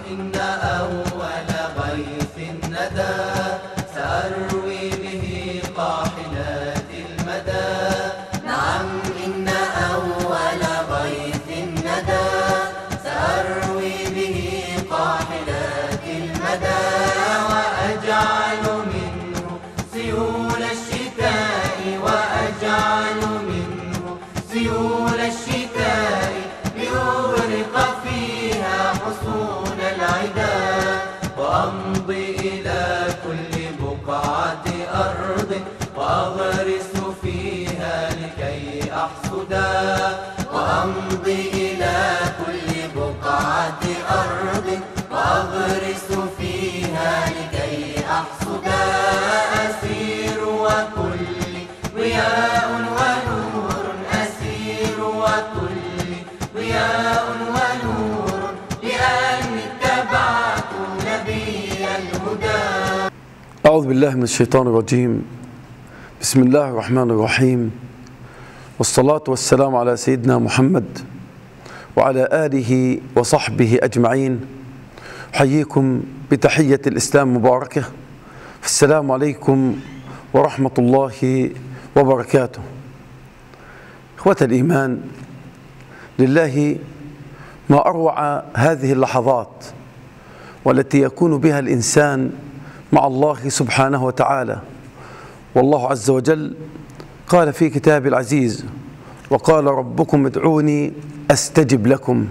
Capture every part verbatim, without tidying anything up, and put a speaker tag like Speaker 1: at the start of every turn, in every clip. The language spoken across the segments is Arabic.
Speaker 1: إن أول غيث ندى سأروي به قاحلات المدى. نعم إن أول غيث ندى سأروي به قاحلات المدى. وأجعل منه سيول الشتاء وأجعل منه سيول الشتاء لأغرق فيها حصون العدا. وأمضي إلى كل بقعة أرض وأغرس فيها لكي أحصدا. وأمضي إلى كل بقعة أرض وأغرس فيها لكي أحصدا. أسير وكل ضياء ونور أسير وكل ضياء ونور لأني اتبعت نبي الهدى.
Speaker 2: أعوذ بالله من الشيطان الرجيم. بسم الله الرحمن الرحيم، والصلاة والسلام على سيدنا محمد وعلى آله وصحبه أجمعين. أحييكم بتحية الإسلام مباركة، السلام عليكم ورحمة الله وبركاته. إخوة الإيمان، لله ما أروع هذه اللحظات والتي يكون بها الإنسان مع الله سبحانه وتعالى. والله عز وجل قال في كتاب العزيز: وقال ربكم ادعوني أستجب لكم،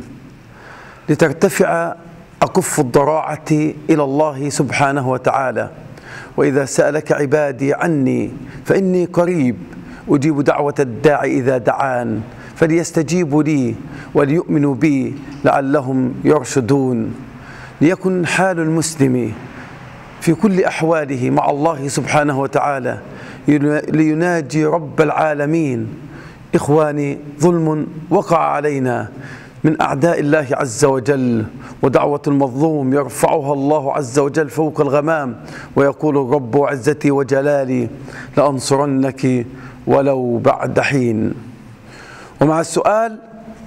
Speaker 2: لترتفع أكف الضراعة إلى الله سبحانه وتعالى. وإذا سألك عبادي عني فإني قريب أجيب دعوة الداع إذا دعان فليستجيبوا لي وليؤمنوا بي لعلهم يرشدون. ليكن حال المسلم في كل أحواله مع الله سبحانه وتعالى ليناجي رب العالمين. إخواني، ظلم وقع علينا من أعداء الله عز وجل، ودعوة المظلوم يرفعها الله عز وجل فوق الغمام، ويقول الرب عزتي وجلالي: لأنصرنك ولو بعد حين. ومع السؤال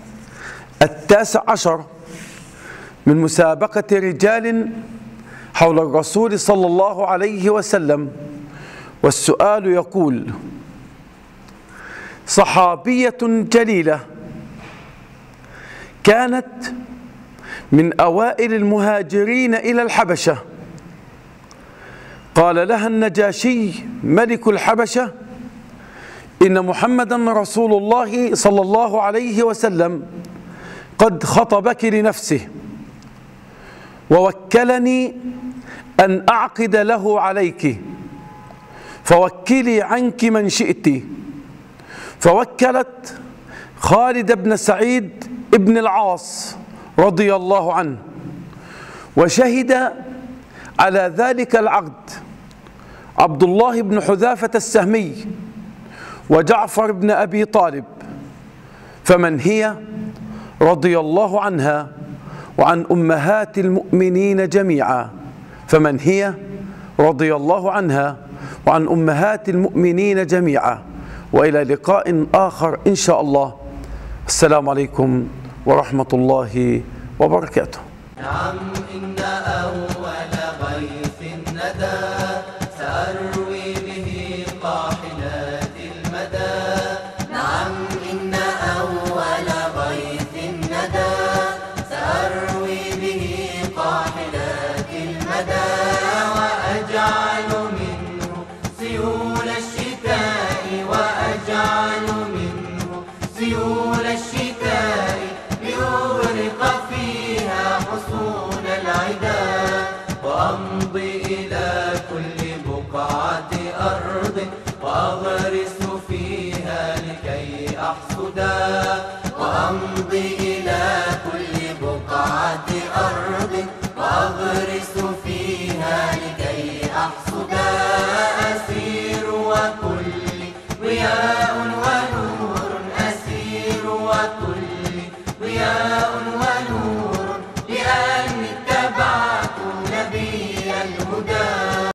Speaker 2: التاسع عشر من مسابقة رجال حول الرسول صلى الله عليه وسلم، والسؤال يقول: صحابية جليلة كانت من أوائل المهاجرين إلى الحبشة، قال لها النجاشي ملك الحبشة: إن محمدا رسول الله صلى الله عليه وسلم قد خطبك لنفسه ووكلني أن أعقد له عليك، فوكلي عنك من شئت. فوكلت خالد بن سعيد ابن العاص رضي الله عنه، وشهد على ذلك العقد عبد الله بن حذافة السهمي وجعفر بن أبي طالب. فمن هي رضي الله عنها وعن أمهات المؤمنين جميعا؟ فمن هي رضي الله عنها وعن أمهات المؤمنين جميعا. وإلى لقاء آخر إن شاء الله. السلام عليكم ورحمة الله وبركاته.
Speaker 1: نعم إن أول غيث ندى سأروي به قاحلات المدى. نعم إن أول غيث ندى سأروي به قاحلات المدى. وأجعل منه سيول الشتاء وأجعل منه سيول الشتاء لأغرق فيها حصون العدا. وأمضي إلى كل بقعة أرض وأغرس فيها لكي أحصدا. وأمضي إلى كل بقعة أرض وأغرس فيها لكي أحصدا. أسير وكل ضياء